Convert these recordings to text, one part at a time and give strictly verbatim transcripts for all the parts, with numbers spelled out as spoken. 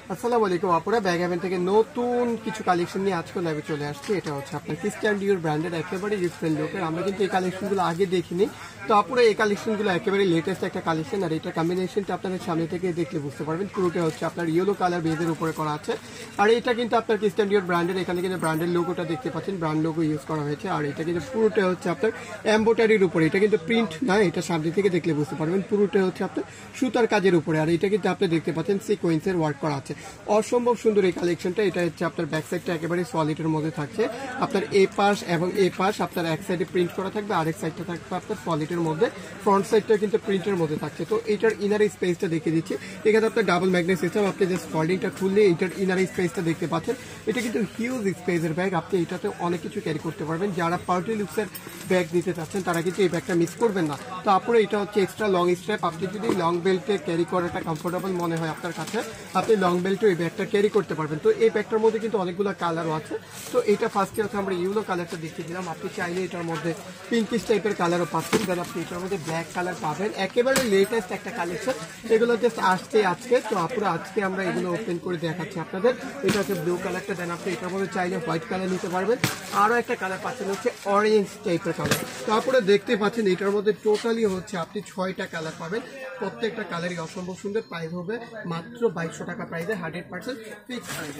আসসালামু আলাইকুম আপুরা, ব্যাগ হ্যাভেন থেকে নতুন কিছু কালেকশন নিয়ে আজকে লাইভে চলে আসছে। এটা হচ্ছে আপনার ক্রিস্টিয়ান ডিওর ব্র্যান্ডের একেবারে ডিফারেন্ট লুকের। আমরা কিন্তু এই কালেকশনগুলো আগে দেখিনি, তো আপুরা এই কালেকশনগুলো একেবারে লেটেস্ট একটা কালেকশন। আর এটা কম্বিনেশনটা আপনাদের সামনে থেকে দেখলে বুঝতে পারবেন। পুরোটা হচ্ছে আপনার ইয়েলো কালার বেজের উপরে করা আছে। আর এটা কিন্তু আপনার ক্রিস্টিয়ান ডিওর ব্র্যান্ডের, এখানে কিন্তু ব্র্যান্ডের লোগোটা দেখতে পাচ্ছেন, ব্র্যান্ড লোগো ইউজ করা হয়েছে। আর এটা কিন্তু পুরোটা হচ্ছে আপনার এমব্রয়ডারির উপরে, এটা কিন্তু প্রিন্ট না, এটা সামনে থেকে দেখলে বুঝতে পারবেন। পুরোটা হচ্ছে আপনার সুতার কাজের উপরে। আর এটা কিন্তু আপনি দেখতে পাচ্ছেন সিকোয়েন্সের ওয়ার্ক করা আছে। অসম্ভব সুন্দর এই কালেকশনটা। এটা হচ্ছে আপনার ব্যাক সাইডটা একেবারে সলিডের মধ্যে থাকছে। আপনার এ পাশ এবং এ পাশ আপনার এক সাইডে প্রিন্ট করা থাকবে, আরেক সাইডটা থাকবে আপনার সলিডের মধ্যে। ফ্রন্ট সাইডটা কিন্তু প্রিন্টের মধ্যে থাকছে। তো এটার ইনার স্পেসটা দেখিয়ে দিচ্ছি। এখানে আপনার ডাবল ম্যাগনেট সিস্টেম, আপনি যে ফোল্ডিংটা খুললে এটার ইনার স্পেসটা দেখতে পাচ্ছেন। এটা কিন্তু হিউজ স্পেসের ব্যাগ, আপনি এটাতে অনেক কিছু ক্যারি করতে পারবেন। যারা পার্টি লুকসের ব্যাগ নিতে চাচ্ছেন তারা কিন্তু এই ব্যাগটা মিস করবেন না। তো আপনার এটা হচ্ছে এক্সট্রা লং স্ট্র্যাপ, আপনি যদি লং বেল্টে ক্যারি করাটা কমফোর্টেবল মনে হয় আপনার কাছে, আপনি লং বেল্টে এই ব্যাগটা ক্যারি করতে পারবেন। তো এই ব্যাগটার মধ্যে কিন্তু অনেকগুলো কালারও আছে। তো এটা ফার্স্টে হচ্ছে আমরা ইউলো কালারটা দেখিয়ে দিলাম। আপনি চাইলে এটার মধ্যে পিঙ্কিশ টাইপের কালারও পাচ্ছেন, দেন আপনি এটার মধ্যে ব্ল্যাক কালার পাবেন। একেবারে লেটেস্ট একটা কালেকশন, এগুলো জাস্ট আসছে আজকে। তো আপুরা আজকে আমরা এগুলো ওপেন করে দেখাচ্ছি আপনাদের। এটা হচ্ছে ব্লু কালারটা, দেন আপনি এটার মধ্যে চাইলে হোয়াইট কালার নিতে পারবেন। আরও একটা কালার পাচ্ছেন হচ্ছে অরেঞ্জ টাইপের কালার। তো আপনারা দেখতে পাচ্ছেন এটার মধ্যে টোটালি হচ্ছে আপনি ছয়টা কালার পাবেন। প্রত্যেকটা কালারই অসম্ভব সুন্দর। প্রাইস হবে মাত্র বাইশশো টাকা প্রাইসে, হান্ড্রেড পার্সেন্ট ফিক্স প্রাইসে।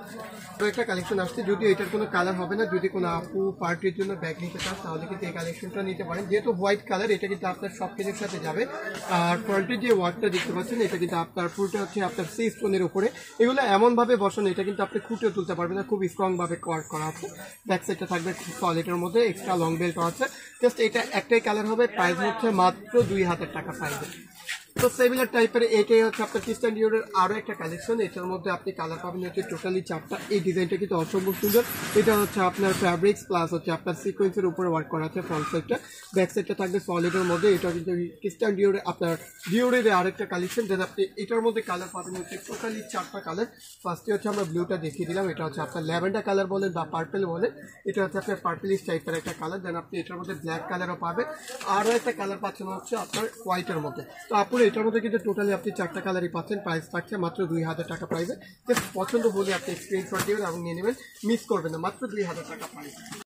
তো একটা কালেকশন আসছে, যদি এটার কোনো কালার হবে না, যদি কোনো আপু পার্টির জন্য ব্যাগ নিতে চান তাহলে কিন্তু এই কালেকশনটা নিতে পারেন। যেহেতু হোয়াইট কালার, এটা কিন্তু আপনার সব কিছুর সাথে যাবে। আর ফ্রন্টের যে ওয়ার্কটা দেখতে পাচ্ছেন, এটা কিন্তু আপনার পুরোটা হচ্ছে আপনার সি স্টোনের উপরে। এগুলো এমনভাবে বসানো, এটা কিন্তু আপনি খুঁটেও তুলতে পারবেন না, খুব স্ট্রংভাবে ওয়ার্ক করা আছে। ব্যাক সাইডটা থাকবে সলিডের মধ্যে, এক্সট্রা লং বেল্ট আছে। জাস্ট এটা একটাই কালার হবে, প্রাইস হচ্ছে মাত্র দুই হাজার টাকা প্রাইসে। তো সিমিলার টাইপের এটাই হচ্ছে আপনার ক্রিস্টিয়ান ডিওরের আরো একটা কালেকশন। এটার মধ্যে আপনি কালার পাবেন হচ্ছে টোটালি চারটা। এই ডিজাইনটা কিন্তু অসম্ভব সুন্দর। এটা হচ্ছে আপনার ফ্যাব্রিক্স প্লাস হচ্ছে আপনার সিকোয়েন্সের উপরে ওয়ার্ক করা আছে। ফ্রন্ট সাইডটা, ব্যাক সাইডটা থাকবে সলিডের মধ্যে। এটা কিন্তু ক্রিস্টিয়ান ডিওরের আপনার ডিওরের আরেকটা কালেকশন, যেটা আপনি এটার মধ্যে কালার পাবেন হচ্ছে টোটালি চারটা কালার। ফার্স্টে হচ্ছে আমরা ব্লুটা দেখিয়ে দিলাম, এটা হচ্ছে আপনার ল্যাভেন্ডার কালার বলেন বা পার্পেল বলেন। এটা হচ্ছে আপনার পার্পেলিশ টাইপের একটা কালার। দেন আপনি এটার মধ্যে ব্ল্যাক কালারও পাবেন। আরও একটা কালার পাচ্ছেন হচ্ছে আপনার হোয়াইটের মধ্যে। তো আপনার এটার মধ্যে কিন্তু টোটালি আপনি চারটা কালারই পাচ্ছেন। প্রাইস থাকছে মাত্র দুই হাজার টাকা প্রাইসে। জাস্ট পছন্দ হলে আপনি স্ক্রিনশট দিবেন এবং নিয়ে নেবেন, মিস করবেন না। মাত্র দুই হাজার টাকা প্রাইস।